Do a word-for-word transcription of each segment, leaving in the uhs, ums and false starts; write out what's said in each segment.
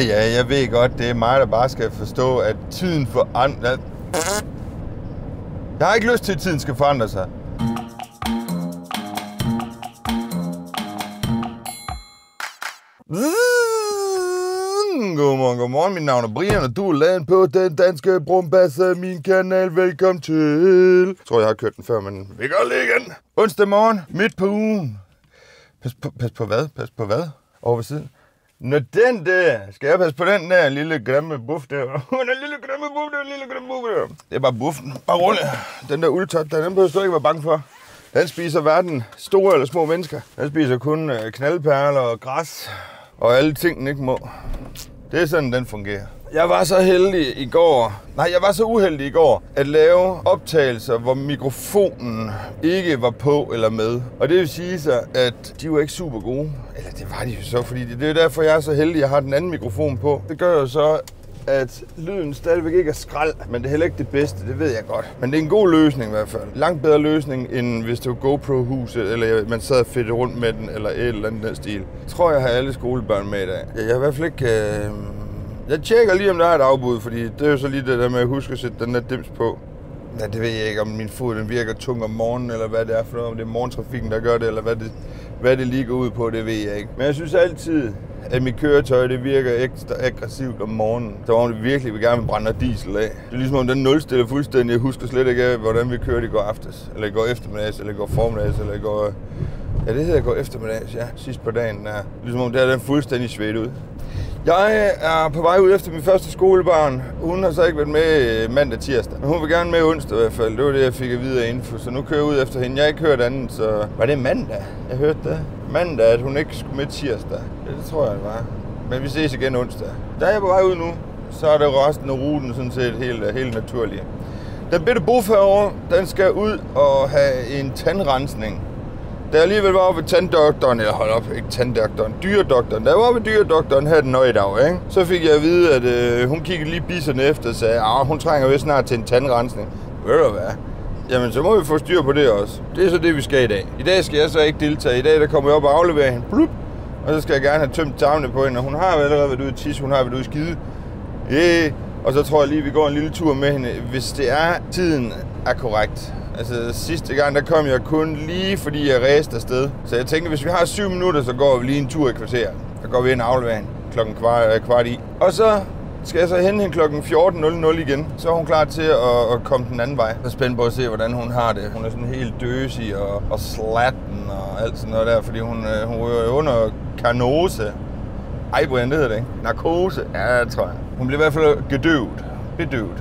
ja, jeg ved godt, det er mig, der bare skal forstå, at tiden forandrer... Jeg har ikke lyst til, at tiden skal forandre sig. Godmorgen, godmorgen. Mit navn er Brian, og du er laden på den danske brumbasse af min kanal. Velkommen til. Jeg tror, jeg har kørt den før, men vi gør det igen. Onsdag morgen, midt på ugen. Pas på, pas på hvad? Pas på hvad? Over ved siden. Når den der, skal jeg passe på den der lille grimme buff der. Den lille grimme buff der, lille grimme buff der. Det er bare buffen. Bare rulle. Den der uldtot, der, den behøver du ikke være bange for. Den spiser hverken store eller små mennesker. Den spiser kun knaldperler og græs og alle tingene ikke må. Det er sådan, den fungerer. Jeg var så heldig i går, nej, jeg var så uheldig i går, at lave optagelser, hvor mikrofonen ikke var på eller med. Og det vil sige så, at de var ikke super gode. Eller det var de jo så, fordi det er derfor, jeg er så heldig, at jeg har den anden mikrofon på. Det gør jo så, at lyden stadigvæk ikke er skrald, men det er heller ikke det bedste, det ved jeg godt. Men det er en god løsning i hvert fald. Langt bedre løsning, end hvis det var GoPro-huset, eller man sad og fedte rundt med den, eller et eller andet den stil. Jeg tror, jeg har alle skolebørn med i dag. Jeg har i hvert fald ikke... Øh... Jeg tjekker lige, om der er et afbud, fordi det er jo så lige det der med at huske at sætte den der dims på. Ja, det ved jeg ikke, om min fod den virker tung om morgenen, eller hvad det er for noget, om det er morgentrafikken, der gør det, eller hvad det, hvad det lige går ud på, det ved jeg ikke. Men jeg synes altid, at mit køretøj, det virker ekstra aggressivt om morgenen. Så om det virkelig vil gerne brænde diesel af. Det er ligesom om den nulstiller fuldstændig. Jeg husker slet ikke af, hvordan vi kørte i går aftes. Eller i går eftermiddags, eller i går formiddags, eller i går... Ja, det hedder i går eftermiddags, ja. Sidst på dagen, ja. Ligesom om det er den fuldstændig svedt ud. Jeg er på vej ud efter min første skolebarn. Hun har så ikke været med mandag tirsdag. Men hun vil gerne med onsdag i hvert fald. Det var det, jeg fik at vide af info. Så nu kører jeg ud efter hende. Jeg har ikke hørt andet, så... Var det mandag? Jeg hørte det. Mandag, at hun ikke skulle med tirsdag. Ja, det tror jeg, det var. Men vi ses igen onsdag. Da jeg er på vej ud nu, så er det resten af ruten sådan set helt, helt naturligt. Den bitte buf herovre, den skal ud og have en tandrensning. Da jeg alligevel var oppe ved tanddoktoren, eller hold op, ikke tanddoktoren, dyredoktoren. Da jeg var oppe ved dyredoktoren her den nøje dag, ikke? Så fik jeg at vide, at øh, hun kiggede lige bisserne efter og sagde, at hun trænger jo snart til en tandrensning. Ved du hvad? Jamen, så må vi få styr på det også. Det er så det, vi skal i dag. I dag skal jeg så ikke deltage. I dag der kommer jeg op og afleverer hende. Blup. Og så skal jeg gerne have tømt tarmene på hende. Og hun har allerede været ude i tis, hun har været ude i skide. Yeah. Og så tror jeg lige, vi går en lille tur med hende, hvis det er, tiden er korrekt. Altså sidste gang, der kom jeg kun lige, fordi jeg ræste afsted. Så jeg tænkte, hvis vi har syv minutter, så går vi lige en tur i kvarter. Så går vi ind og afleverer hende klokken kvart, kvart i. Og så skal jeg så hente hende klokken fjorten nul nul igen. Så er hun klar til at, at komme den anden vej. Jeg er spændt på at se, hvordan hun har det. Hun er sådan helt døsig og, og slatten og alt sådan noget der, fordi hun, hun ryger under karnose. Ej, Brian, det hedder det ikke. Narkose. Ja, det tror jeg. Hun bliver i hvert fald gedøvet. Bedøvet.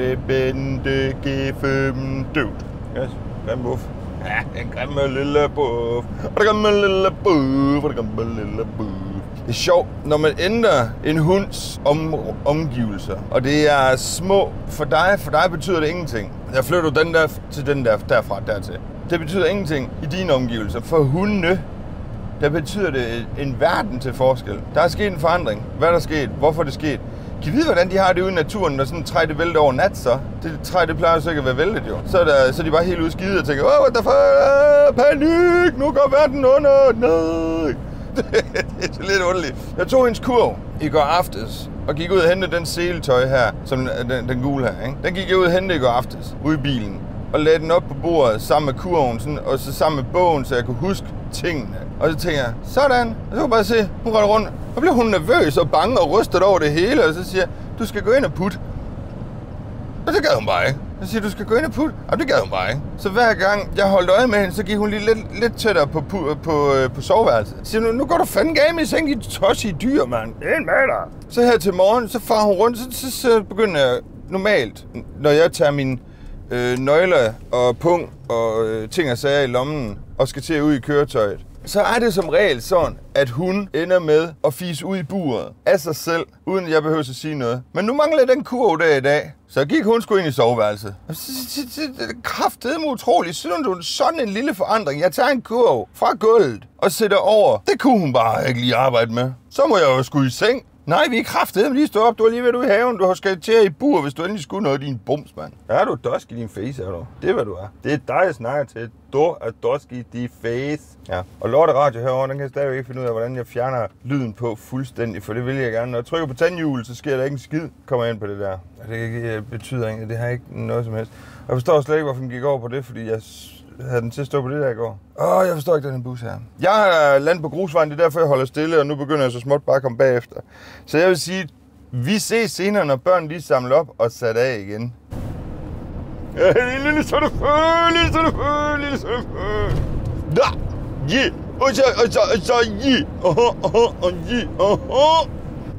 Gedebende gefem døvet. Yes, grim buff. Ja, en grimme lille buff. Og der grimme lille buff. Og der grimme lille buff. Det er sjovt, når man ændrer en hunds om, omgivelser, og det er små. For dig, for dig betyder det ingenting. Jeg flytter den der til den der, derfra, dertil. Det betyder ingenting i dine omgivelser. For hundene, der betyder det en verden til forskel. Der er sket en forandring. Hvad er der sket? Hvorfor er det sket? Kan I vide, hvordan de har det ude i naturen, når sådan et træ det vælter over nat, så? Det træ, det plejer så ikke at være væltet, jo. Så er, der, så er de bare helt ude skide og tænker, åh, what the fuck, panik, nu går verden under, nej. Det er så lidt underligt. Jeg tog hendes kurv i går aftes, og gik ud og hentede den seletøj her, som den, den gule her, ikke? Den gik jeg ud og hentede i går aftes, ude i bilen, og lagde den op på bordet sammen med kurven, sådan, og så sammen med bogen, så jeg kunne huske tingene. Og så tænker jeg, sådan, og så kunne jeg bare se, hun rører rundt. Så bliver hun nervøs og bange og rystet over det hele, og så siger jeg, du skal gå ind og putte. Og det gad hun bare ikke. Så siger du skal gå ind og putte. Og det gad hun bare ikke. Så hver gang jeg holdt øje med hende, så gik hun lige lidt, lidt tættere på, på, på, på soveværelset. Så siger nu, nu går du fandme game i seng, de tossige dyr, mand. Det er en matter. Så her til morgen, så farer hun rundt, så, så, så begynder jeg normalt, når jeg tager mine øh, nøgler og pung og øh, ting og sager i lommen, og skal til ud i køretøjet, så er det som regel sådan, at hun ender med at fise ud i buret af sig selv, uden at jeg behøver at sige noget. Men nu mangler den kurv der i dag, så gik hun sgu ind i soveværelset. Det er kraftedeme utroligt. Synes du, sådan en lille forandring? Jeg tager en kurv fra gulvet og sætter over. Det kunne hun bare ikke lige arbejde med. Så må jeg jo sgu i seng. Nej, vi er kraftedeme lige stå op. Du er lige ved, du er i haven. Du har skal til i bur, hvis du endelig skulle noget i din bums, mand. Er du dusk i din face, er du? Det er, hvad du er. Det er dig, jeg snakker til. Du er dusk i din face. Ja. Og Lorte Radio herovre, den kan jeg stadigvæk ikke finde ud af, hvordan jeg fjerner lyden på fuldstændig, for det vil jeg gerne. Når jeg trykker på tandhjul, så sker der ikke en skid. Kommer ind på det der. Det betyder ikke, det har ikke noget som helst. Og jeg forstår slet ikke, hvorfor den gik over på det, fordi jeg havde den til at stå på det der i går. Åh, jeg forstår ikke den bus her. Jeg er landet på grusvejen, det er derfor, jeg holder stille, og nu begynder jeg så småt bare at komme bagefter. Så jeg vil sige, vi ses senere, når børn lige samler op og sat af igen. Lille så det før, lille så det før, lille så det før. Da, ja, og så, og så, og så, ja, og ja,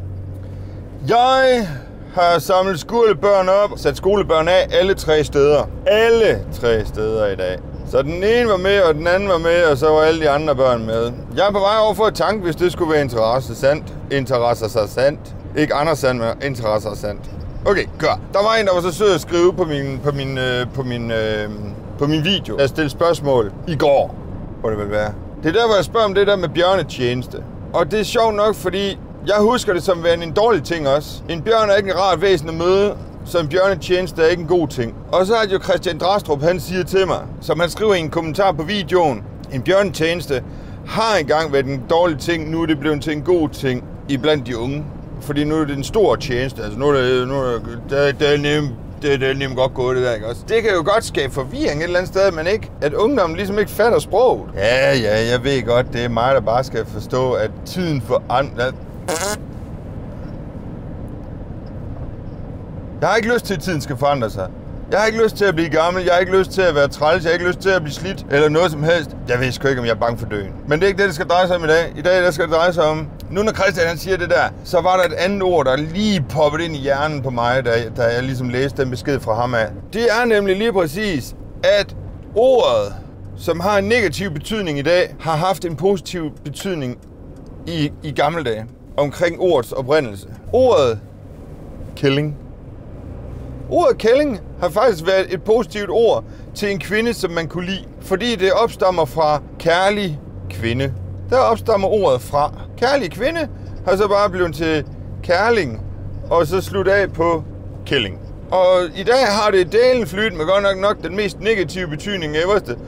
Jeg har samlet skolebørn op, sat skolebørn af alle tre steder. Alle tre steder i dag. Så den ene var med, og den anden var med, og så var alle de andre børn med. Jeg er på vej over for at tanke, hvis det skulle være interessant. Interessant. Ikke Andersand, men interessant. Okay, gør. Der var en, der var så sød at skrive på min, på min, øh, på min, øh, på min video. Jeg stillede spørgsmål i går, hvor det vil være. Det er der, hvor jeg spørger om det der med bjørnetjeneste. Og det er sjovt nok, fordi jeg husker det som værende en dårlig ting også. En bjørn er ikke en rart væsen at møde, så en bjørnetjeneste er ikke en god ting. Og så er det jo Christian Drastrup, han siger til mig, som han skriver i en kommentar på videoen, en bjørnetjeneste har engang været en dårlig ting, nu er det blevet til en god ting iblandt de unge. Fordi nu er det en stor tjeneste, altså nu er det, nu er det, det, det er nemt. Det, det er nemt godt gået, det der, ikke også? Det kan jo godt skabe forvirring et eller andet sted, men ikke, at ungdommen ligesom ikke fatter sproget. Ja, ja, jeg ved godt, det er mig, der bare skal forstå, at tiden forandrer. Jeg har ikke lyst til, at tiden skal forandre sig. Jeg har ikke lyst til at blive gammel, jeg har ikke lyst til at være træls, jeg har ikke lyst til at blive slidt, eller noget som helst. Jeg ved sgu ikke, om jeg er bange for døden. Men det er ikke det, det skal dreje sig om i dag. I dag, der skal det dreje sig om... Nu når Christian han siger det der, så var der et andet ord, der lige poppede ind i hjernen på mig, da, da jeg ligesom læste den besked fra ham af. Det er nemlig lige præcis, at ordet, som har en negativ betydning i dag, har haft en positiv betydning i, i gamle dage. Omkring ordets oprindelse. Ordet kælling. Ordet kælling har faktisk været et positivt ord til en kvinde, som man kunne lide, fordi det opstammer fra kærlig kvinde. Der opstammer ordet fra. Kærlig kvinde har så bare blevet til kærling, og så slut af på kælling. Og i dag har det delen flyt med godt nok nok den mest negative betydning af det.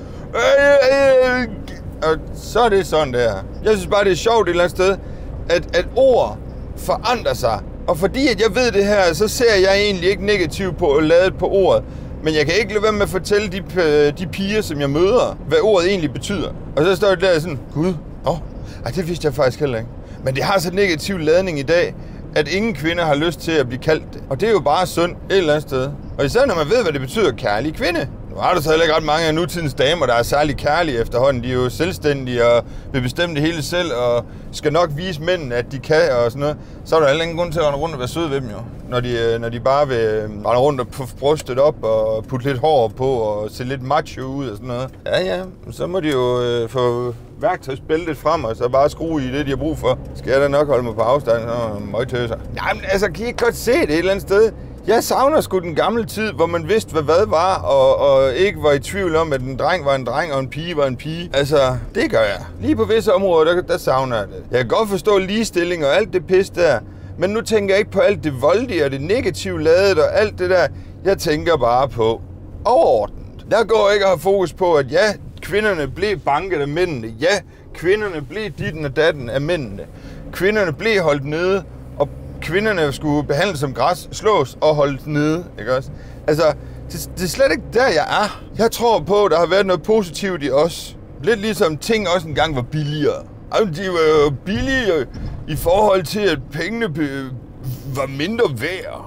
Og så er det sådan der. Jeg synes bare, det er sjovt et eller andet sted, at, at ord forandrer sig. Og fordi at jeg ved det her, så ser jeg egentlig ikke negativt på at lade på ordet. Men jeg kan ikke lade være med at fortælle de, de piger, som jeg møder, hvad ordet egentlig betyder. Og så står det der sådan, gud, åh, ej, det vidste jeg faktisk heller ikke. Men det har så negativ ladning i dag, at ingen kvinder har lyst til at blive kaldt det. Og det er jo bare synd et eller andet sted. Og især når man ved, hvad det betyder, kærlig kvinde. Nu har der så heller ikke ret mange af nutidens damer, der er særlig kærlige efterhånden. De er jo selvstændige og vil bestemme det hele selv, og skal nok vise mændene, at de kan og sådan noget. Så er der heller ingen grund til at rende rundt og være sød ved dem jo. Når de, når de bare vil rende rundt og puffe brystet op og putte lidt hår på og se lidt macho ud og sådan noget. Ja, ja, så må de jo øh, få værktøjsbæltet frem og så bare skrue i det, de har brug for. Skal jeg da nok holde mig på afstand, så møgtøser. Nej, men altså, kan I ikke godt se det et eller andet sted? Jeg savner sgu den gamle tid, hvor man vidste, hvad hvad var, og, og ikke var i tvivl om, at en dreng var en dreng, og en pige var en pige. Altså, det gør jeg. Lige på visse områder, der, der savner jeg det. Jeg kan godt forstå ligestilling og alt det pis der, men nu tænker jeg ikke på alt det voldige og det negative ladet og alt det der. Jeg tænker bare på overordnet. Jeg går ikke og har fokus på, at ja, kvinderne blev banket af mændene. Ja, kvinderne blev ditten og datten af mændene. Kvinderne blev holdt nede, og kvinderne skulle behandles som græs, slås og holdes nede, ikke også? Altså, det, det er slet ikke der, jeg er. Jeg tror på, at der har været noget positivt i os. Lidt ligesom ting også engang var billigere. Altså, de var jo billige i forhold til, at pengene var mindre værd.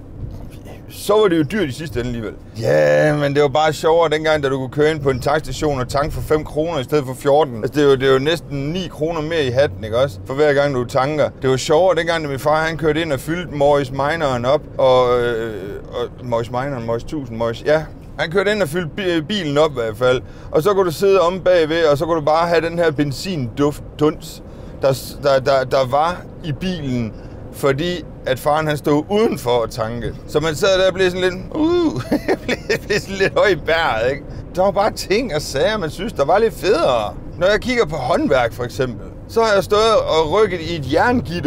Så var det jo dyrt i sidste ende alligevel. Ja, men det var bare sjovere dengang, da du kunne køre ind på en tankstation og tanke for fem kroner i stedet for fjorten. Altså, det er jo, det er jo næsten ni kroner mere i hatten, ikke også? For hver gang du tanker. Det var sjovere dengang, da min far han kørte ind og fyldte Morris Mineren op. Og, øh, og Morris Mineren, Morris tusind, Morris, ja. Han kørte ind og fyldte bilen op i hvert fald. Og så kunne du sidde om bagved, og så kunne du bare have den her benzinduft, duns, der, der, der, der var i bilen. Fordi at faren han stod udenfor at tanke. Så man sad der og blev sådan lidt, uh, blev sådan lidt høj i bæret, ikke? Der var bare ting og sager, man synes, der var lidt federe. Når jeg kigger på håndværk for eksempel, så har jeg stået og rykket i et jerngitter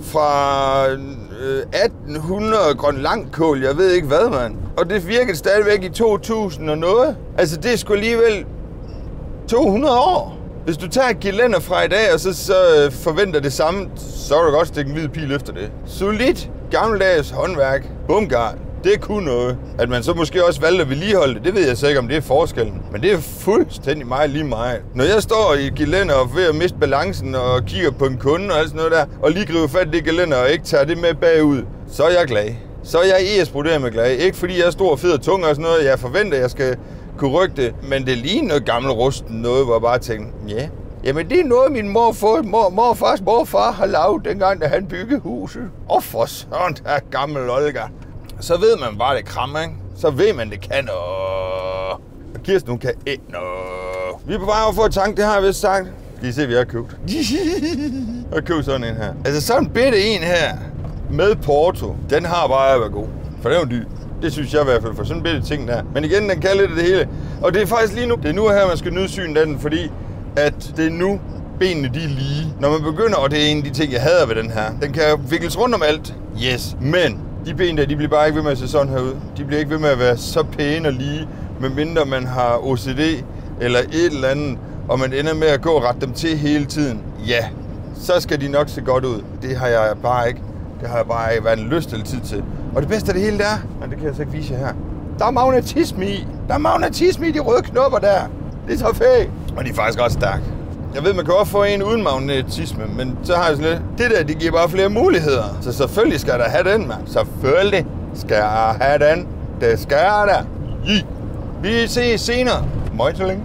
fra øh, atten hundrede grønlangkål, jeg ved ikke hvad, mand. Og det virkede stadigvæk i to tusind og noget. Altså, det er sgu alligevel to hundrede år. Hvis du tager et gelænder fra i dag, og så, så øh, forventer det samme, så er du godt stikke en hvid pil efter det. Solidt, gammeldags håndværk, bumgard. Det kunne noget. At man så måske også valgte at vedligeholde det, det ved jeg så ikke, om det er forskellen. Men det er fuldstændig meget lige meget. Når jeg står i et gelænder og ved at miste balancen og kigger på en kunde og alt sådan noget der, og lige griber fat i det gelænder og ikke tager det med bagud, så er jeg glad. Så er jeg E S-broderer med glad. Ikke fordi jeg er stor, fed og tung og sådan noget. Jeg forventer, at jeg skal kunne rykke det. Men det er lige noget gammel rusten noget, hvor jeg bare tænkte, ja, yeah. Jamen det er noget, min morfar, mor, morfars morfar har lavet, dengang da han byggede huset. Og for sådan der gammel Olga. Så ved man bare, det krammer, ikke? Så ved man, det kan noget. Og Kirsten, hun kan ikke noget. Vi er på vej over for at tanke, det har jeg vist sagt. Skal I se, vi har købt. Jeg har købt sådan en her. Altså sådan en bitte en her, med Porto, den har bare at være god. For den er jo dyr. Det synes jeg i hvert fald, for sådan en bitte ting der. Men igen, den kan lidt af det hele. Og det er faktisk lige nu. Det er nu her, man skal nyde synet af den, fordi at det er nu, benene de er lige. Når man begynder, og det er en af de ting, jeg hader ved den her. Den kan vikles rundt om alt. Yes. Men de ben der, de bliver bare ikke ved med at se sådan her ud. De bliver ikke ved med at være så pæne og lige, medmindre man har O C D eller et eller andet, og man ender med at gå og rette dem til hele tiden. Ja, så skal de nok se godt ud. Det har jeg bare ikke. Det har jeg bare ikke været en lyst eller tid til. Og det bedste af det hele der, men det kan jeg så ikke vise jer her. Der er magnetisme i. Der er magnetisme i de røde knopper der. Det er så fedt. Og de er faktisk ret stærke. Jeg ved, man kan også få en uden magnetisme, men så har jeg sådan lidt. Det der, det giver bare flere muligheder. Så selvfølgelig skal der have den, mand. Selvfølgelig skal jeg have den. Det skal jeg da. Yeah. Vi ses senere. Møjteling.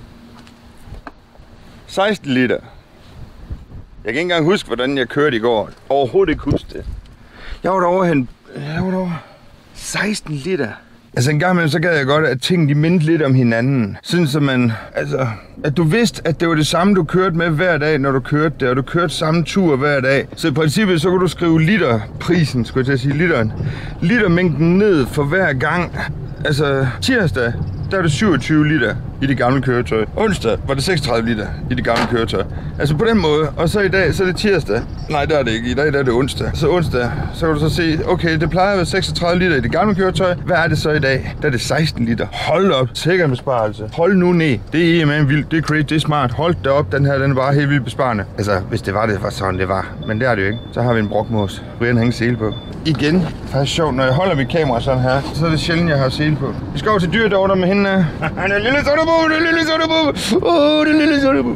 seksten liter. Jeg kan ikke engang huske, hvordan jeg kørte i går. Overhovedet ikke huske det. Jeg var derovre hen. Jeg var derovre. seksten liter. Altså en gang imellem, så gad jeg godt, at tingene de mindte lidt om hinanden. Sådan så man, altså, at du vidste, at det var det samme, du kørte med hver dag, når du kørte det, og du kørte samme tur hver dag. Så i princippet, så kunne du skrive literprisen, skulle jeg til at sige, literen. Litermængden ned for hver gang. Altså, tirsdag, der er det syvogtyve liter i det gamle køretøj. Onsdag var det seksogtredive liter i det gamle køretøj. Altså på den måde. Og så i dag, så er det tirsdag. Nej, der er det ikke. I dag der er det onsdag. Så onsdag, så kan du så se, okay, det plejer at være seksogtredive liter i det gamle køretøj. Hvad er det så i dag? Der er det seksten liter. Hold op. Sikker besparelse. Hold nu ned. Det er man vildt. Det er crazy. Det er smart. Hold da op. Den her, den er bare helt vildt besparende. Altså, hvis det var det, var sådan det var. Men det er det jo ikke. Så har vi en brokmås. Brian har ingen sele på. Igen. Faktisk sjovt. Når jeg holder mit kamera sådan her, så er det sjældent, jeg har sele på. Vi skal over til dyret derovre med hende. Han er lille sotterbo. Det er lille sotterbo. Åh, det er lille sotterbo.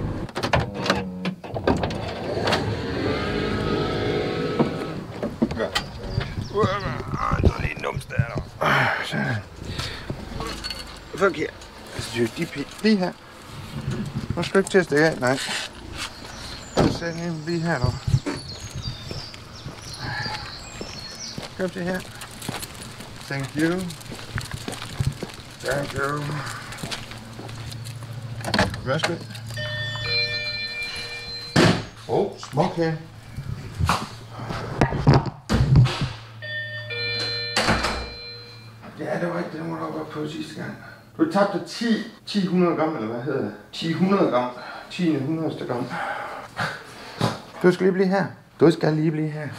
Så er lige en numst der. Sådan. Fuck her. Altså, de er lige her. Nu skal du ikke til at stikke af. Nej. Så sæt den lige her nu. Kom til her. Thank you. Thank you. Værsgo. Åh, oh, smuk her. Ja, det var ikke det, må du gå på sidste gang. Du tabte ti, ti hundrede gram, eller hvad hedder det? ti hundrede gram. ti hundrede gram. Du skal lige blive her. Du skal lige blive her.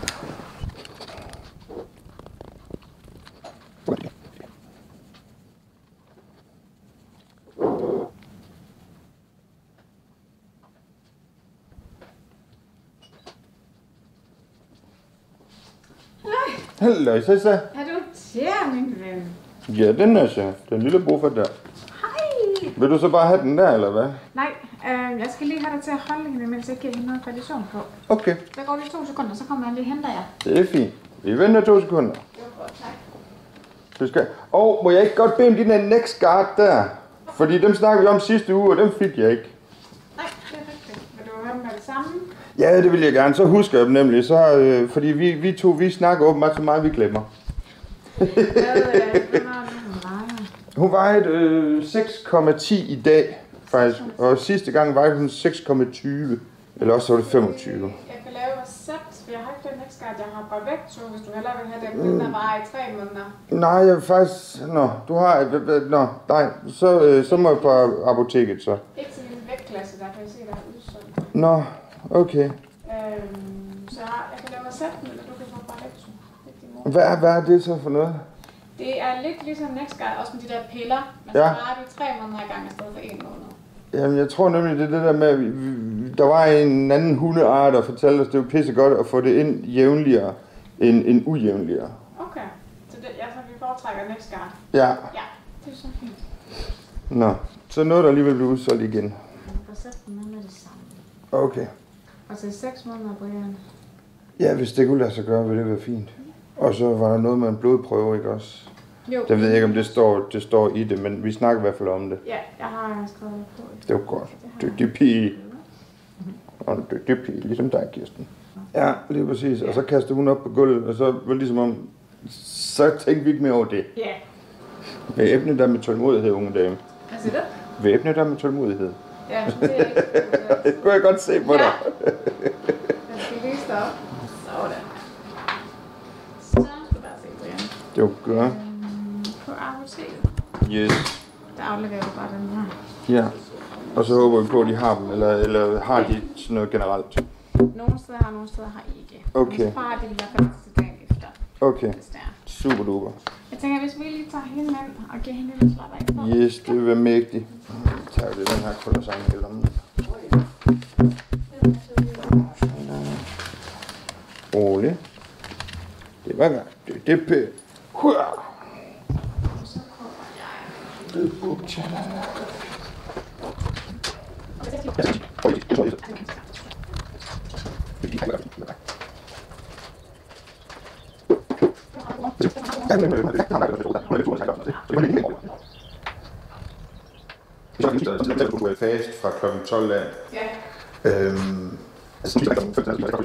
Hallo, så så. Er du der, min ven? Ja, den er så. Den lille buffer der. Hej. Vil du så bare have den der, eller hvad? Nej, øh, jeg skal lige have dig til at holde hende, mens jeg giver hende noget kvalifikation på. Okay. Der går lige to sekunder, så kommer jeg lige og henter jer. Det er fint. Vi venter to sekunder. Det var godt, tak. Du skal... Åh, oh, må jeg ikke godt bede om din next guard der? Fordi dem snakkede vi om sidste uge, og dem fik jeg ikke. Nej, det er rigtigt. Vil du have dem med det samme? Ja, det vil jeg gerne. Så husker jeg dem nemlig. Så, øh, fordi vi, vi to, vi snakker åbenbart så meget, vi glemmer. Hvad øh, har hun vejer? Hun vejede øh, seks komma ti i dag, faktisk. Og sidste gang vejede hun seks komma tyve. Eller også var det femogtyve. Jeg kan lave recept, for jeg har ikke den next guard. Jeg har bare væk to, hvis du hellere vil have den, den der varer i tre måneder. Nej, jeg vil faktisk... Nå, du har... Nå, nej, så, øh, så må jeg på apoteket, så. Ikke til min vægtklasse, der kan jeg se, der er udsolgt. Nå, okay. Øhm, så jeg, jeg kan lave recepten, eller du kan få bare lektion. Hvad, hvad er det så for noget? Det er lidt ligesom NextGuide, også med de der piller. Man Ja. sparer de tre måneder i gang i stedet for en måned. Jamen, jeg tror nemlig, det er det der med, at vi, vi, der var en anden hundeejer, der fortalte os, at det var pissegodt at få det ind jævnligere end, end ujævnligere. Okay, så, det, ja, så vi foretrækker NextGuide. Ja. Ja, det er så fint. Nå, så noget der alligevel blev udsolgt igen. Recepten er det samme. Okay. Og til seks måneder, Brian. Ja, hvis det kunne lade sig gøre, ville det være fint. Og så var der noget med en blodprøve, ikke også? Jo. Jeg ved ikke, om det står, det står i det, men vi snakker i hvert fald om det. Ja, jeg har skrevet på. Det var godt. Dygtig pige. Og en dygtig pige, ligesom dig, Kirsten. Ja, lige præcis. Og så kastede hun op på gulvet, og så var det ligesom om, så tænkte vi ikke mere over det. Ja. Væbne dig med tålmodighed, unge dame. Hvad siger du? Væbne dig med tålmodighed. Ja, det er ikke. Det kunne jeg godt se på dig. Ja. Jeg skal lige stoppe. Sådan. Så skal du bare se, Brian. Det var godt. På apoteket. Yes. Der afleverer du bare den her. Ja. Og så håber vi på, at de har dem, eller, eller har de sådan noget generelt? Nogle steder har, nogle steder har ikke. Okay. Men så har de i hvert fald til dagen efter. Okay. Hvis det er. Super duper. Jeg tænker, hvis vi lige tager hende ind og giver hende lidt slap af på. Yes, det vil være mægtigt. Jeg tager det den her krøllersang i lommen. Rolig. Det var godt. Det, det er pænt. Hurra! Så kommer jeg. Det er bukchana. Du er fast fra klokken tolv af. Ja. Øhm, altså, det er klokken femten. Det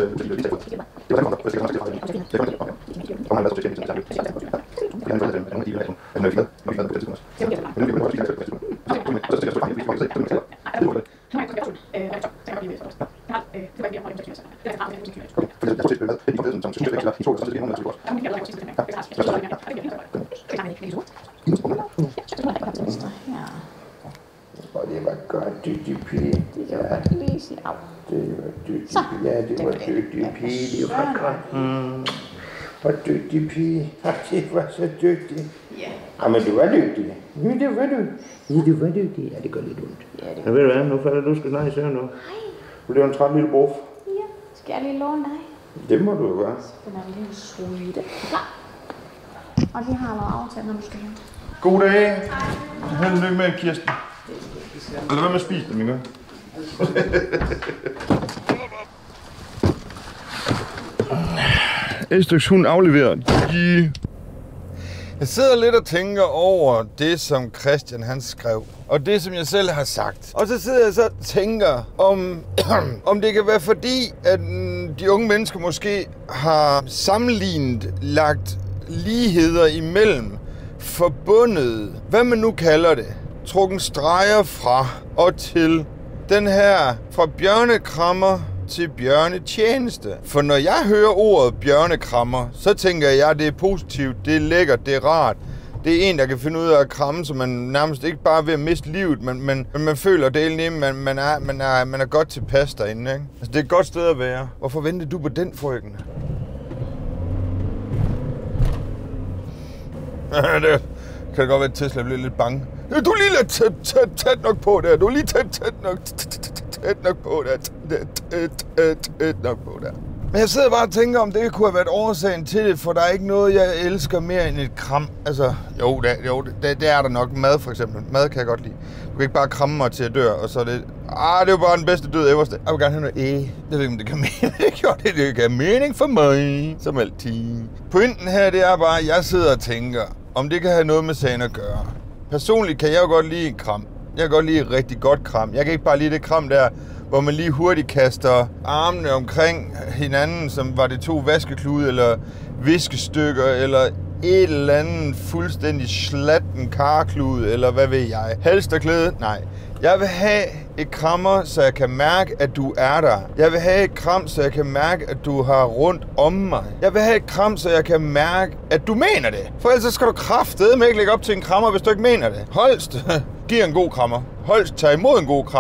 og det var godt, dygtig pige. Det var lige sige af. Det var dygtig pige. Ja, det var dygtig pige. Det var godt. Mm. Hvor dygtig pige. Og det var så dygtig. Ja. Ja, men du var dygtig. Ja, det var du. Ja, du var dygtig. Ja, det gør lidt ondt. Ja, det Ja, ved du hvad? Nu falder du skal snart i søvn nu. Nej. Du bliver en træt lille bruf. Ja. Skal jeg lige låne dig? Det må du jo gøre. Den er lige suite. Klar. Og vi har noget aftale, når du skal hente. God dag. Held og lykke med, Kirsten. Eller hvad med at spise dem, ikke? Et stykke hund afleveret. Jeg sidder lidt og tænker over det, som Christian han skrev. Og det, som jeg selv har sagt. Og så sidder jeg så og tænker, om, om det kan være fordi, at de unge mennesker måske har sammenlignet, lagt ligheder imellem, forbundet, hvad man nu kalder det, trukken streger fra og til den her fra bjørnekrammer til bjørnetjeneste. For når jeg hører ordet bjørnekrammer, så tænker jeg, at det er positivt, det er lækkert, det er rart. Det er en, der kan finde ud af at kramme, så man nærmest ikke bare ved at miste livet, men, men, men man føler det er man, man, er, man, er, man er godt tilpas derinde. Ikke? Altså, det er et godt sted at være. Hvorfor ventede du på den, frøken? Det kan det godt være, at Tesla bliver lidt bange. Du er lige lidt tæt, tæt, tæt nok på der. Du er lige tæt, tæt nok, tæt nok på der. Tæt, tæt, tæt nok på der. Men jeg sidder bare og tænker, om det kunne have været årsagen til det, for der er ikke noget, jeg elsker mere end et kram. Altså, jo, det, jo det, det er der nok. Mad for eksempel. Mad kan jeg godt lide. Du kan ikke bare kramme mig til at dø, og så er det... Ah, det er jo bare den bedste død ever. Jeg vil gerne have noget æg. Jeg ved ikke, om det kan mening. Det gjorde det, det kan mening for mig. Som altid. Pointen her, det er bare, at jeg sidder og tænker, om det kan have noget med sagen at gøre. Personligt kan jeg jo godt lide en kram. Jeg kan godt lide et rigtig godt kram. Jeg kan ikke bare lide det kram der, hvor man lige hurtigt kaster armene omkring hinanden, som var det to vaskeklude eller viskestykker, eller et eller andet fuldstændig slatten karklude, eller hvad ved jeg. Halsterklæde? Nej. Jeg vil have et krammer, så jeg kan mærke, at du er der. Jeg vil have et kram, så jeg kan mærke, at du har rundt om mig. Jeg vil have et kram, så jeg kan mærke, at du mener det. For ellers skal du kraftedeme ikke lægge op til en krammer, hvis du ikke mener det. Holst giver en god krammer. Holst tager imod en god krammer.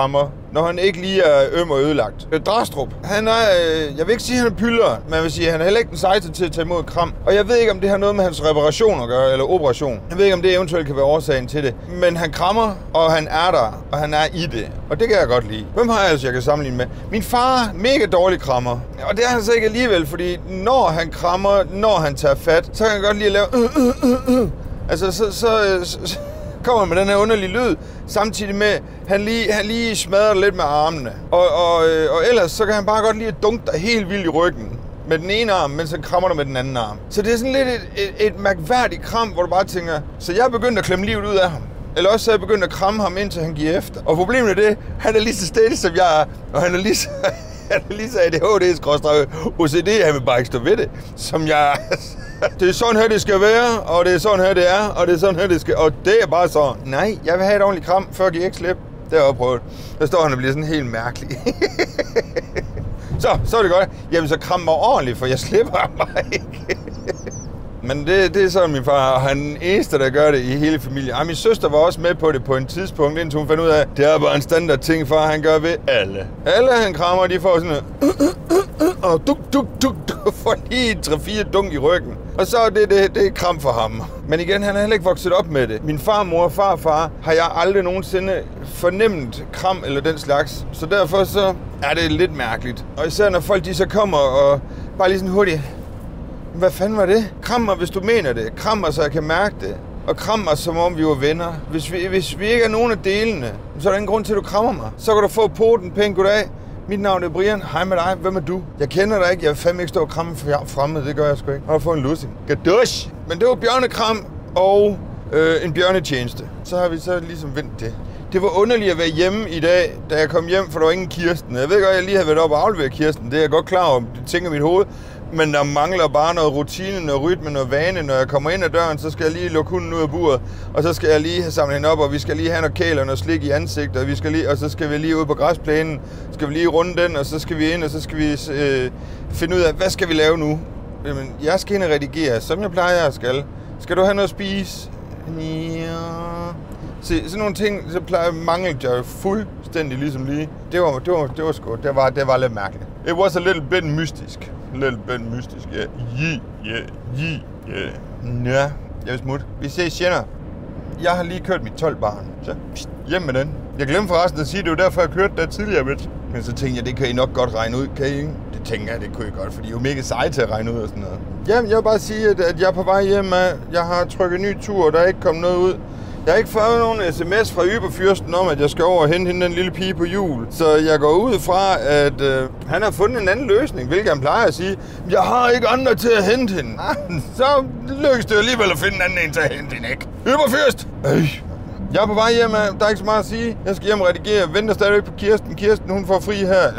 når han ikke lige er øm og ødelagt. Drastrup, han er, øh, jeg vil ikke sige, at han er pylder, men jeg vil sige, at han er heller ikke den sejeste til at tage imod kram. Og jeg ved ikke, om det har noget med hans reparation at gøre, eller operation. Jeg ved ikke, om det eventuelt kan være årsagen til det. Men han krammer, og han er der, og han er i det. Og det kan jeg godt lide. Hvem har jeg altså, jeg kan sammenligne med? Min far, mega dårlig krammer. Og det er han så ikke alligevel, fordi når han krammer, når han tager fat, så kan han godt lide at lave... Øh, øh, øh, øh. Altså, så... så, så, så kommer med den her underlige lyd, samtidig med, at han lige, han lige smadrer lidt med armene. Og, og, og ellers, så kan han bare godt lide at dunke dig helt vildt i ryggen med den ene arm, mens han krammer dig med den anden arm. Så det er sådan lidt et, et, et mærkværdigt kram, hvor du bare tænker, så jeg er begyndt at klemme livet ud af ham. Eller også så er jeg begyndt at kramme ham, indtil han giver efter. Og problemet er det, han er lige så stedig, som jeg er, og han er lige så, han er lige så A D H D-O C D, han vil bare ikke stå ved det, som jeg er. Det er sådan her, det skal være, og det er sådan her, det er, og det er sådan her, det skal... Og det er bare sådan. Nej, jeg vil have et ordentligt kram, før jeg giver ikke slip. Det har jeg prøvet. Der står han og bliver sådan helt mærkelig. så, så er det godt. Jamen, så kram mig ordentligt, for jeg slipper mig ikke. Men det, det er sådan, min far, og han er den eneste, der gør det i hele familien. Og min søster var også med på det på en tidspunkt, indtil hun fandt ud af, at det er bare en standard ting, far han gør ved alle. Alle han krammer, de får sådan en... Og duk, duk, duk, duk, får lige tre fire dunk i ryggen. Og så er det, det, det er kram for ham. Men igen, han er heller ikke vokset op med det. Min farmor og farfar har jeg aldrig nogensinde fornemt kram eller den slags. Så derfor så er det lidt mærkeligt. Og især når folk de så kommer og bare lige sådan hurtigt... Hvad fanden var det? Kram mig, hvis du mener det. Kram mig, så jeg kan mærke det. Og kram mig, som om vi var venner. Hvis vi, hvis vi ikke er nogen af delene, så er der ingen grund til, at du krammer mig. Så kan du få poten, pænt goddag. Mit navn er Brian. Hej med dig. Hvem er du? Jeg kender dig ikke. Jeg vil fandme ikke stå og kramme fremmede. Det gør jeg sgu ikke. Har du fået en lussing? Gadush! Men det var bjørnekram og øh, en bjørnetjeneste. Så har vi så ligesom vendt det. Det var underligt at være hjemme i dag, da jeg kom hjem, for der var ingen Kirsten. Jeg ved godt, at jeg lige havde været oppe og afleveret Kirsten. Det er jeg godt klar over. Det tænker mit hoved. Men der mangler bare noget rutine, noget rytme, noget vane. Når jeg kommer ind ad døren, så skal jeg lige lukke hunden ud af buret. Og så skal jeg lige have samlet hende op, og vi skal lige have noget kæl og noget slik i ansigtet. Og, vi skal lige, og så skal vi lige ud på græsplænen. Skal vi lige runde den, og så skal vi ind, og så skal vi øh, finde ud af, hvad skal vi lave nu? Jamen, jeg skal ind og redigere, som jeg plejer at skal. Skal du have noget at spise? Ja... Se, sådan nogle ting, så plejer manglede jeg fuldstændig ligesom lige. Det var, det var, det var sgu, det var, det var lidt mærkeligt. It was a little bit mystisk. Little bit mystisk, ja. Yeah, yeah, yeah, yeah. Ja, jeg vil smutte. Vi ses senere. Jeg har lige kørt mit tolv-barn. Så pst, hjem med den. Jeg glemte forresten at sige, at det var derfor, jeg kørte der tidligere med. Men så tænkte jeg, det kan I nok godt regne ud, kan I ikke? Det tænker jeg, det kunne I godt, fordi I er jo mega seje til at regne ud og sådan noget. Jamen, jeg vil bare sige, at jeg er på vej hjem af. Jeg har trykket ny tur, og der er ikke kommet noget ud. Jeg har ikke fået nogen sms fra Yberfyrsten om, at jeg skal over og hente hende den lille pige på jul. Så jeg går ud fra, at øh, han har fundet en anden løsning, hvilket han plejer at sige. Jeg har ikke andre til at hente hende. Så lykkes det alligevel at finde en anden en til at hente hende, ikke? Yberfyrst! Øh. Jeg er på vej hjem, der er ikke så meget at sige. Jeg skal hjem og redigere. Jeg venter stadigvæk på Kirsten. Kirsten, hun får fri her.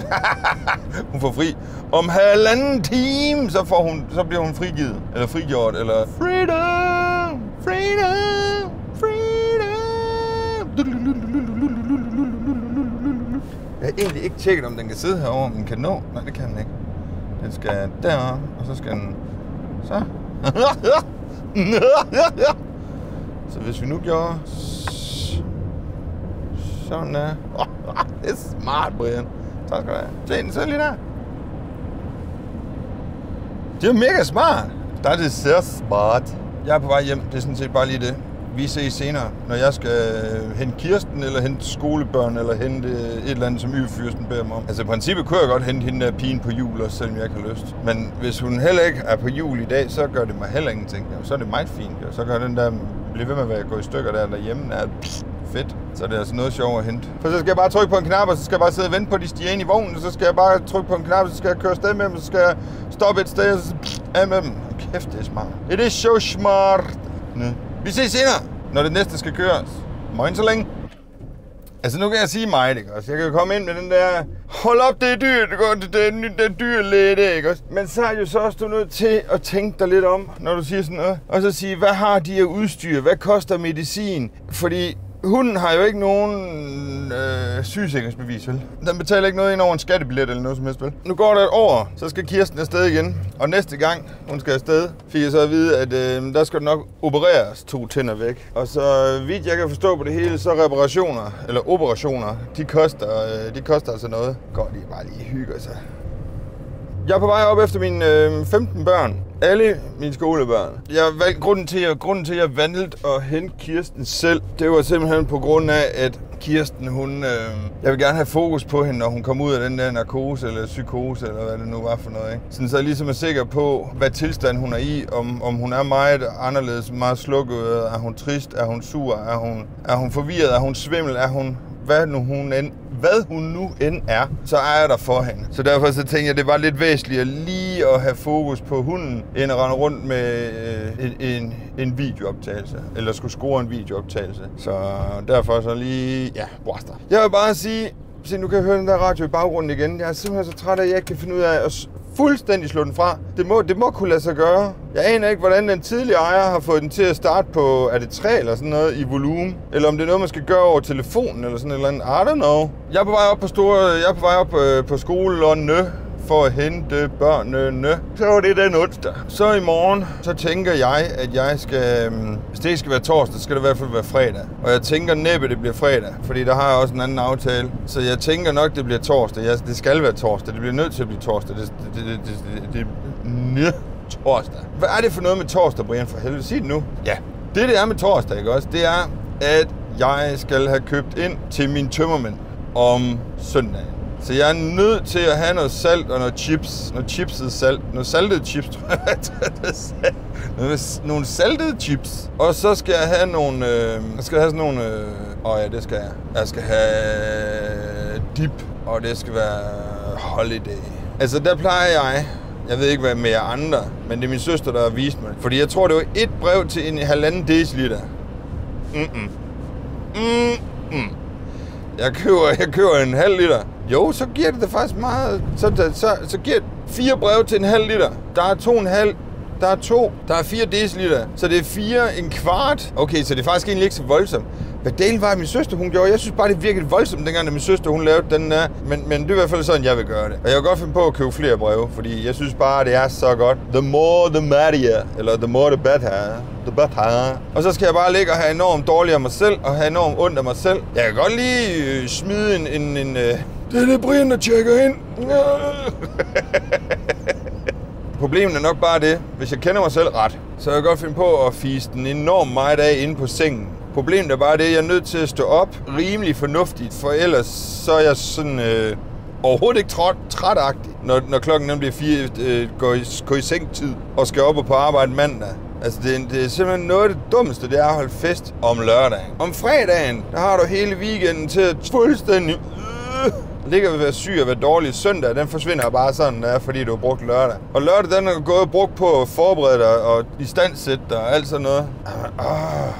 Hun får fri. Om halvanden time, så, får hun, så bliver hun frigivet. Eller frigjort, eller... Freedom! Freedom! Jeg har egentlig ikke tjekket, om den kan sidde herovre, men den kan nå. Nej, det kan den ikke. Den skal derovre, og så skal den... Så. Så hvis vi nu gjorde... Sådan der. Det er smart, Brian. Tak skal du have. Se den, så lige der. Det er mega smart. Der er det så smart. Jeg er på vej hjem. Det er sådan set bare lige det. Vi ses senere, når jeg skal hente Kirsten, eller hente skolebørn, eller hente et eller andet, som Yberfyrsten beder mig om. Altså i princippet kunne jeg godt hente hende der pigen på jul, også selvom jeg ikke har lyst. Men hvis hun heller ikke er på jul i dag, så gør det mig heller ingenting. Jamen, så er det meget fint. Jo. Så gør den der, blive ved med at være gå i stykker der derhjemme, er fedt. Så er det altså noget sjovt at hente. For så skal jeg bare trykke på en knap, og så skal jeg bare sidde og vente på, at de stiger ind i vognen. Og så skal jeg bare trykke på en knap, og så skal jeg køre afsted med dem, og så skal jeg stoppe et sted, og så af med dem. Kæft, det er smart. It is so smart. Næ. Vi ses senere, når det næste skal køres. Moin så længe. Altså nu kan jeg sige mig, ikke også? Jeg kan komme ind med den der, hold op, det er dyrt, det, det, det, det er dyrt lidt, ikke også? Men så er jo så også du nødt til at tænke dig lidt om, når du siger sådan noget. Og så sige, hvad har de af udstyr? Hvad koster medicin? Fordi hunden har jo ikke nogen øh, sygesikringsbevis, vel? Den betaler ikke noget ind over en skattebillet eller noget som helst, vel? Nu går der et år, så skal Kirsten afsted igen. Og næste gang hun skal afsted, fik jeg så at vide, at øh, der skal nok opereres to tænder væk. Og så vidt jeg kan forstå på det hele, så reparationer, eller operationer, de koster, øh, de koster altså noget. Går de bare lige hygger sig. Jeg er på vej op efter mine øh, femten børn. Alle mine skolebørn. Jeg valgte, grunden til, at, grunden til, at jeg valgte at hente Kirsten selv, det var simpelthen på grund af, at Kirsten, hun... Øh, jeg vil gerne have fokus på hende, når hun kommer ud af den der narkose eller psykose, eller hvad det nu var for noget, ikke? Sådan så jeg ligesom er sikker på, hvad tilstand hun er i, om, om hun er meget anderledes, meget slukket, er hun trist, er hun sur, er hun, er hun forvirret, er hun svimmel, er hun... Hvad nu hun end, hvad hun nu end er, så er jeg der for hende. Så derfor så tænkte jeg, at det var lidt væsentligt at lige at have fokus på hunden, end at rende rundt med øh, en, en, en videooptagelse, eller skulle score en videooptagelse. Så derfor så lige, ja, blaster. Jeg vil bare sige, se, nu kan jeg høre den der radio i baggrunden igen. Jeg er simpelthen så træt af, at jeg ikke kan finde ud af at fuldstændig slå den fra. Det må, det må kunne lade sig gøre. Jeg aner ikke, hvordan den tidligere ejer har fået den til at starte på, er det tre eller sådan noget i volumen? Eller om det er noget, man skal gøre over telefonen eller sådan et eller andet. I don't know. Jeg er på vej op på store, jeg er på vej op øh, på skolerne for at hente børnene. Så var det den onsdag. Så i morgen, så tænker jeg, at jeg skal, hvis det ikke skal være torsdag, så skal det i hvert fald være fredag. Og jeg tænker næppe, det bliver fredag, fordi der har jeg også en anden aftale. Så jeg tænker nok, det bliver torsdag. Jeg, det skal være torsdag. Det bliver nødt til at blive torsdag. Det, det, det, det, det, det, det torsdag. Hvad er det for noget med torsdag, Brian? For helvede, sig det nu. Ja, det det er med torsdag, ikke også? Det er, at jeg skal have købt ind til mine tømmermænd om søndagen. Så jeg er nødt til at have noget salt og noget chips. Noget chipset salt. Noget saltede chips, tror jeg. Nogle saltede chips. Og så skal jeg have nogle... Øh, jeg skal have sådan nogle... Øh, åh ja, det skal jeg. Jeg skal have dip. Og det skal være holiday. Altså, der plejer jeg... Jeg ved ikke, hvad med jer andre, men det er min søster, der har vist mig. Fordi jeg tror, det var et brev til en halvanden deciliter. Mm-mm. Mm-mm. Jeg køber, jeg køber en halv liter. Jo, så giver det da faktisk meget. Så, så, så giver det fire brev til en halv liter. Der er to og en halv. Der er to. Der er fire deciliter. Så det er fire en kvart. Okay, så det er faktisk egentlig ikke så voldsomt. Hvad delen var min søster, hun gjorde? Jeg synes bare, det virkede voldsomt, dengang da min søster, hun lavede den der. Men, men det er i hvert fald sådan, jeg vil gøre det. Og jeg vil godt finde på at købe flere breve, fordi jeg synes bare, det er så godt. The more the merrier. Eller the more the better. The better. Og så skal jeg bare ligge og have enormt dårligt af mig selv, og have enormt ondt af mig selv. Jeg kan godt lige øh, smide en... en, en øh... Det er det, Brian, der tjekker ind. Problemet er nok bare det, hvis jeg kender mig selv ret, så jeg kan godt finde på at fise den enormt meget af inde på sengen. Problemet er bare det, at jeg er nødt til at stå op rimelig fornuftigt, for ellers så er jeg sådan øh, overhovedet ikke træt, trætagtig, når, når klokken nemlig bliver fire, øh, går, i, går i sengtid og skal op og på arbejde mandag. Altså det, det er simpelthen noget af det dummeste, det er at holde fest om lørdagen. Om fredagen, der har du hele weekenden til at fuldstændig... Øh, ligger ved at være syg og være dårlig. Søndag, den forsvinder bare sådan, der, fordi du har brugt lørdag. Og lørdag, den er gået og brugt på at forberede dig og istandsætte dig og alt sådan noget. Ah.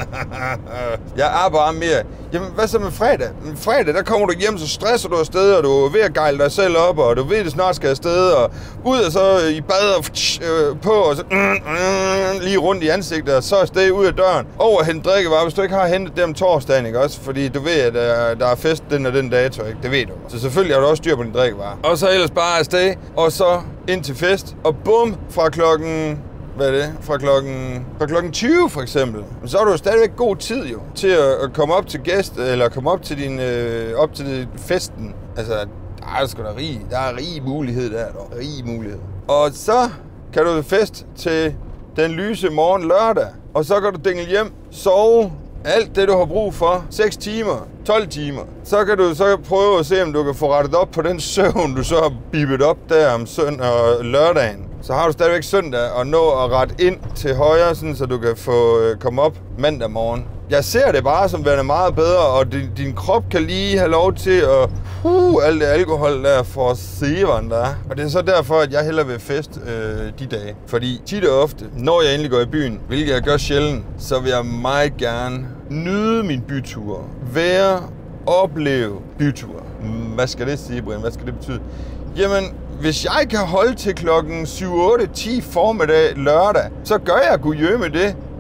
Jeg er bare mere... Jamen, hvad så med fredag? Fredag, der kommer du hjem, så stresser du afsted, og du er ved at gejle dig selv op, og du ved, at det snart skal afsted, og ud og så i bad og øh, på, og så mm, mm, lige rundt i ansigtet, og så afsted ud af døren. Over at hente drikkevarer, hvis du ikke har hentet dem torsdagen, ikke også? Fordi du ved, at der, der er fest den og den dato, ikke? Det ved du. Så selvfølgelig har du også styr på din drikkevarer. Og så ellers bare afsted, og så ind til fest, og bum, fra klokken... Hvad er det? Fra klokken, fra klokken tyve for eksempel. Så har du jo stadigvæk god tid jo til at, at komme op til gæst, eller komme op til din øh, op til festen. Altså, der er sgu da rig, der er rig mulighed der, der rig mulighed. Og så kan du fest til den lyse morgen lørdag, og så kan du dingle hjem, sove, alt det du har brug for, seks timer, tolv timer. Så kan du så prøve at se, om du kan få rettet op på den søvn, du så har bippet op der om søndag og lørdagen. Så har du stadigvæk søndag og nå at rette ind til højre, sådan, så du kan få øh, komme op mandag morgen. Jeg ser det bare som værende meget bedre, og din, din krop kan lige have lov til at uh, alt det alkohol der for severen der er. Og det er så derfor, at jeg hellere vil fest øh, de dage. Fordi tit og ofte, når jeg endelig går i byen, hvilket jeg gør sjældent, så vil jeg meget gerne nyde min bytur. Være, opleve bytur. Hvad skal det sige, Brian? Hvad skal det betyde? Jamen, hvis jeg kan holde til klokken syv, otte, ti formiddag lørdag, så gør jeg gudjø med det.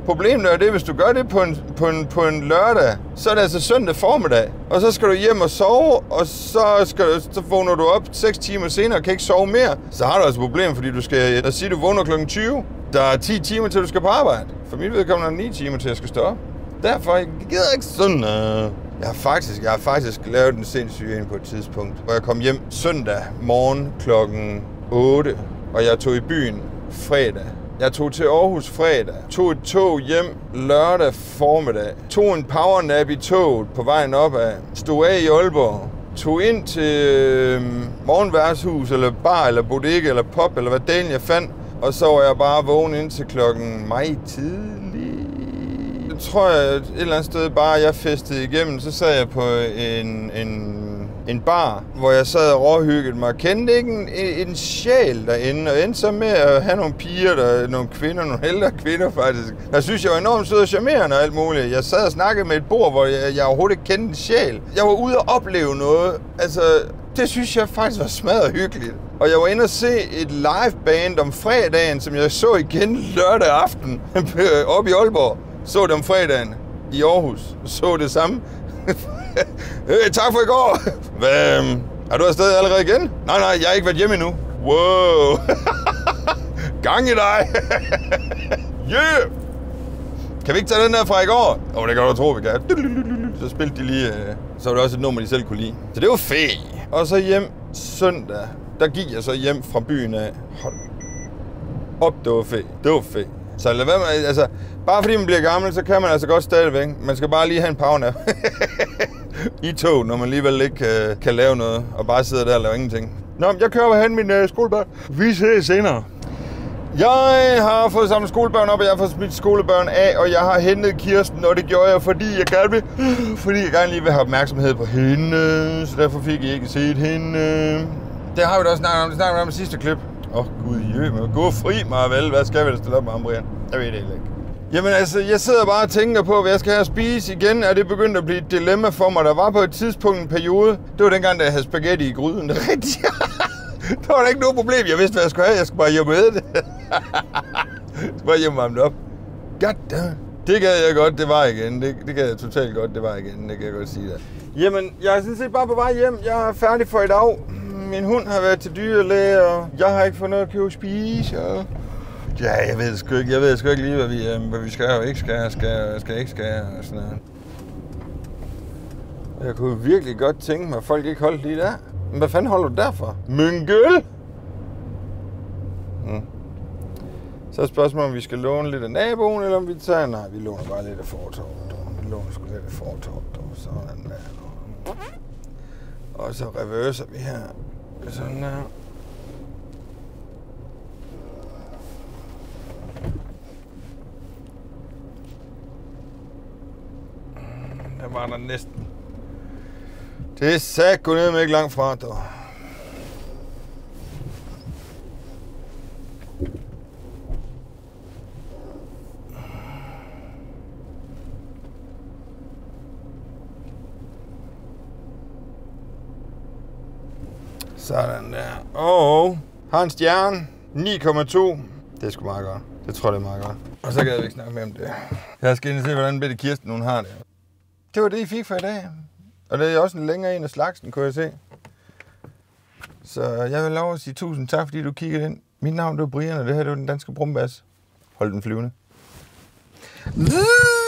Problemet er det, hvis du gør det på en, på, en, på en lørdag, så er det altså søndag formiddag. Og så skal du hjem og sove, og så, skal, så vågner du op seks timer senere og kan ikke sove mere. Så har du altså et problem, fordi du skal, lad os sige, du vågner klokken tyve. Der er ti timer til, du skal på arbejde. For mit vedkommende er der ni timer til, at jeg skal stå op. Derfor jeg gider ikke sådan. Uh... Jeg har faktisk, jeg har faktisk lavet en sindssyg en på et tidspunkt, hvor jeg kom hjem søndag morgen klokken otte, og jeg tog i byen fredag. Jeg tog til Aarhus fredag, tog et tog hjem lørdag formiddag, tog en powernap i toget på vejen opad, stod af i Aalborg, tog ind til øh, morgenværtshus, eller bar, eller bodega, eller pop, eller hvad delen jeg fandt, og så var jeg bare vågen indtil klokken meget tidlig. Jeg tror jeg et eller andet sted bare, jeg festede igennem, så sad jeg på en, en, en bar, hvor jeg sad og råhyggede mig. Kendte ikke en, en sjæl derinde, og endte så med at have nogle piger, der, nogle kvinder, nogle ældre kvinder faktisk. Jeg synes, jeg var enormt sød og charmerende og alt muligt. Jeg sad og snakkede med et bord, hvor jeg, jeg overhovedet ikke kendte en sjæl. Jeg var ude og opleve noget. Altså, det synes jeg faktisk var smadret hyggeligt. Og jeg var inde og se et liveband om fredagen, som jeg så igen lørdag aften oppe i Aalborg. Så det om fredagen i Aarhus. Så det samme. Hey, tak for i går. Hvad, er du afsted allerede igen? Nej, nej, jeg har ikke været hjemme endnu. Wow. Gang i dig. Yeah. Kan vi ikke tage den der fra i går? Åh, oh, det kan du tro, vi kan. Så spilte de lige, så var det også et nummer, de selv kunne lide. Så det var fedt. Og så hjem søndag. Der gik jeg så hjem fra byen af. Hold op, det var fedt. Det var fedt. Så lad være med, altså, bare fordi man bliver gammel, så kan man altså godt stadigvæk. Man skal bare lige have en powernap. I tog, når man alligevel ikke kan, kan lave noget, og bare sidder der og laver ingenting. Nå, jeg kører over hen min uh, skolebørn. Vi ses senere. Jeg har fået samlet skolebørn op, og jeg har fået smidt skolebørn af, og jeg har hentet Kirsten, og det gjorde jeg, fordi jeg gerne vil, fordi jeg gerne lige vil have opmærksomhed på hende, så derfor fik jeg ikke set hende. Det har vi da også snakket om, det snakker vi om i sidste klip. Åh, oh, gud jø, men gå fri mig vel. Hvad skal vi da stille op med ham, Brian? Jeg ved det ikke. Jamen altså, jeg sidder bare og tænker på, hvad jeg skal have at spise igen. Er det begyndt at blive et dilemma for mig? Der var på et tidspunkt en periode. Det var dengang, da jeg havde spaghetti i gryden. Det er rigtigt. Der var da ikke noget problem. Jeg vidste, hvad jeg skulle have. Jeg skulle bare hjem med det. Jeg skulle bare hjem varme det op. Goddammit. Det gad jeg godt, det var igen. Det, det gad jeg totalt godt, det var igen. Det kan jeg godt sige der. Jamen, jeg er sådan set bare på vej hjem. Jeg er færdig for i dag. Min hund har været til dyrlæge, og jeg har ikke fået noget at købe og spise. Og... Ja, jeg ved sgu ikke. Jeg ved sgu ikke lige, hvad vi, hvad vi skal og ikke skal, skal, skal ikke skal og sådan noget. Jeg kunne virkelig godt tænke mig, at folk ikke holdt lige der. Men hvad fanden holder du derfor? Mynkel! Hmm. Så er spørgsmålet, om vi skal låne lidt af naboen, eller om vi tager... Nej, vi låner bare lidt af fortorvet. Vi låner sgu lidt af fortorvet. Sådan der. Og så reverser vi her. Sådan der. Der var der næsten. Det er sagt gå ned med ikke langt fra, dog. Sådan der. Og har en stjerne. ni komma to. Det er sgu meget godt. Det tror jeg, det er meget godt. Og så kan jeg ikke snakke mere om det. Jeg skal ind og se, hvordan Bette Kirsten hun har det. Det var det, I fik for i dag. Og det er også en længere en af slagsen, kunne jeg se. Så jeg vil lov at sige tusind tak, fordi du kiggede ind. Mit navn det var Brian, og det her det var Den Danske Brumbass. Hold den flyvende.